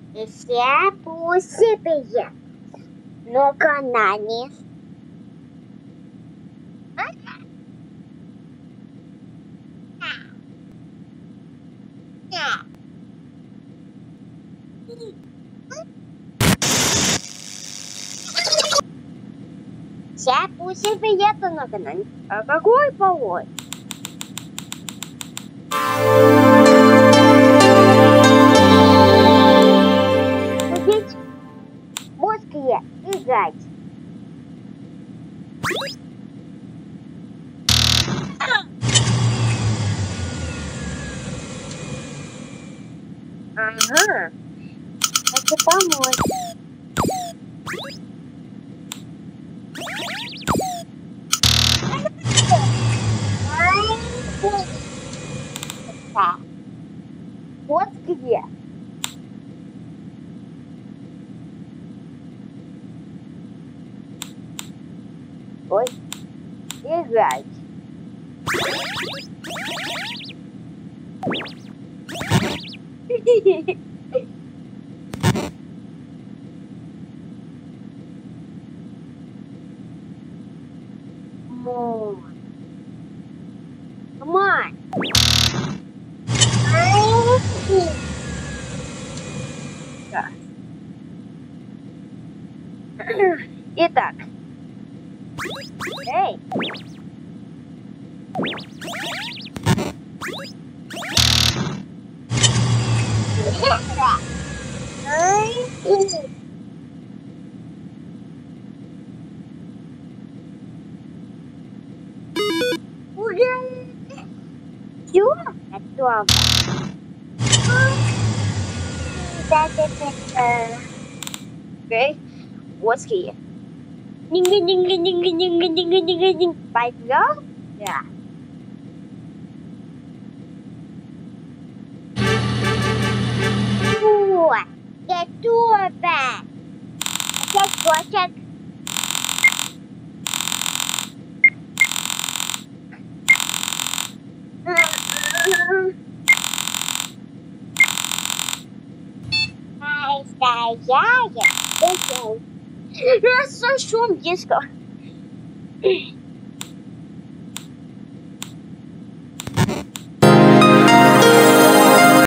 Все посыпят. Ну-ка, Нани. Все посыпят, ну-ка, Нани. А какой повод? Ходить, мозги играть. Ага, хочу помочь. Вот где. Ой, играть. Мать. Так. Итак. Эй. Все готово. Окей, вот какие. Пойдем? Да. О, готово. Опять хочет. Стоять. Раз шум диско.